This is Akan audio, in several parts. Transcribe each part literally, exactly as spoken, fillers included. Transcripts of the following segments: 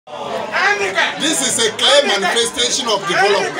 This is a clear manifestation of development.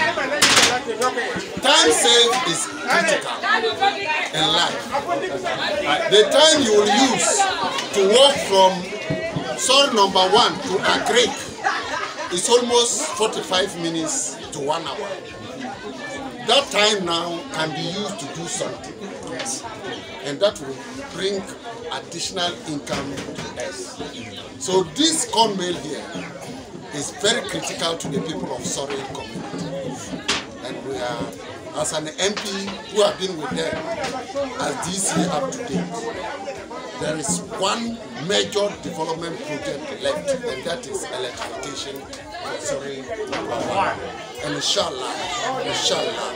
Time saved is critical in life. The time you will use to walk from Sori number one to Agric is almost forty-five minutes to one hour. That time now can be used to do something. Yes. And that will bring additional income to us. So this corn mill here is very critical to the people of Sori community. And we are, as an M P who have been with them as D C up to date, there is one major development project left, and that is electrification for Sori number one. And inshallah, inshallah.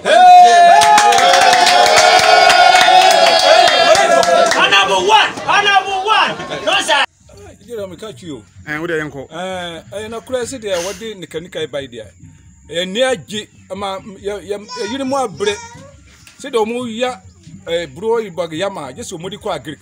Number one, number one. No sir. You know me catch you. Eh, wo dey enko. Eh, eh na kura se dey what dey nikanika by there. Eh ni agi ama yiri mu abre. Se dey omu ya eh bro ibag yama, just omu di ko agric.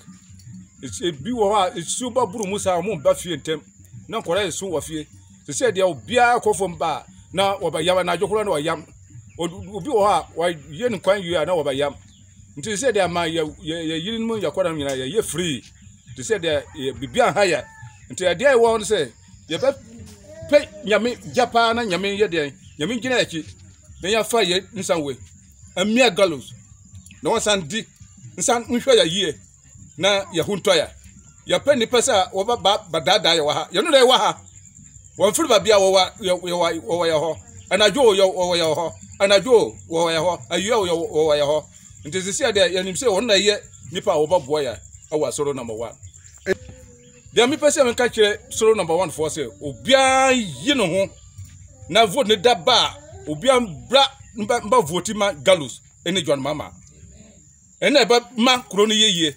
E bi wo ha su ba buru musa omu ba fie ntem. Na kora su wo fie. Se se dey obia akofo mba na wo ba yama na jokoro na wo yam. Obi wo ha wa ye nkwan yu na wo ba yam. Nti se dey ama ye yiri mu yakora nyina ye free. Nti se dey bibia ha ya. Nti ade ai won say ye be pe nyame japa na nyame ye de nyame gina achi na ya fa ye nsan we amia gallows na won san di nsan nhwe ya yie na ye hunto ya ya pe ni pesa wo ba badada ya wa ha ye no le wa ha won firi ba bia wo wa wo wa ya ho anajo yo wo ya ho anajo wo ya ho ayo yo wo ya ho nti sisi ade ye nim say won na ye nipa wo ba bo ya awa Sori number one. There me person me catch Sori number one for say obia yi no ho na vote ne da ba obia bra mba vote ma gallows ene John Mama ene ba ma kro no yeye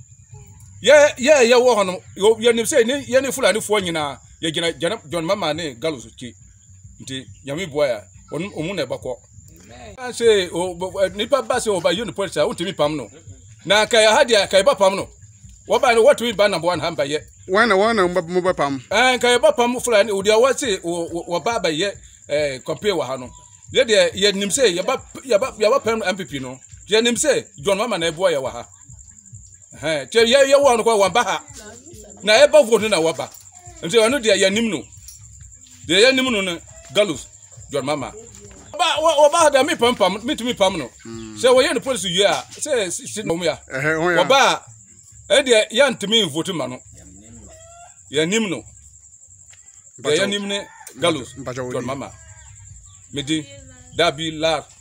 ye ye ye wo ho no ye nim say ne ye ne fulani fo nyina ye gina John Mama ne gallows ki nti yami boya omu na ba ko amen say nipa ba say oba you police a untimi pam no na kai hadia kai ba pam no wo ba no what we ban number one hamba ye Wana wana mba pam. Eh kai ba pam fulani odi awati wo ba ba ye eh compare wa ha no. Ye de ye nim say ye ba ye ba ye ba pam M P P no. Ye nim say John Mama na ebo ye wa ha. Eh tie ye ye wo no kwa wa ba ha. Na e ba vote na wa ba. Nti ono de ye nim no. De ye nim no no gallows John Mama. Ba wo ba da me pam pam me to me pam no. Say wo ye no police you a say sit no me ya. Eh ho ya. Wo ba e de ye ntimi vote ma no. Ya nimno ya nimne gallows John Mama medi dabi lar